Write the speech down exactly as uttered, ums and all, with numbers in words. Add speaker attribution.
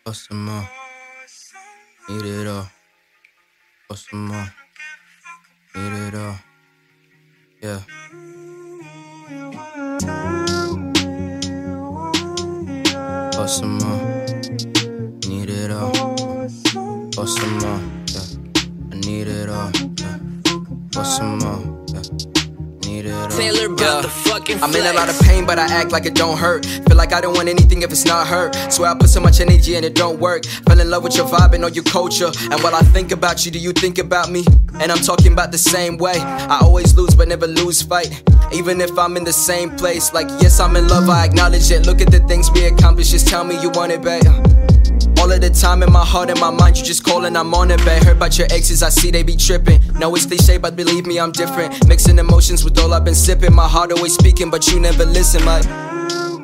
Speaker 1: Want some more? Need it all. Want some more? Need it all. Yeah. Want some more? Need it all. Want some more? Yeah. I need it all. Yeah. Want some more? Yeah. Need it all.
Speaker 2: Taylor about the fucking
Speaker 3: I'm in a lot of pain, but I act like it don't hurt. Feel like I don't want anything if it's not hurt. Swear I put so much energy and it don't work. Fell in love with your vibe and all your culture. And while I think about you, do you think about me? And I'm talking about the same way. I always lose but never lose fight. Even if I'm in the same place. Like yes, I'm in love, I acknowledge it. Look at the things we accomplished, just tell me you want it, babe. All of the time in my heart and my mind, you just callin', I'm on it, babe. Heard about your exes, I see they be trippin'. No, it's cliche, but believe me, I'm different. Mixing emotions with all I've been sippin'. My heart always speaking, but you never listen, like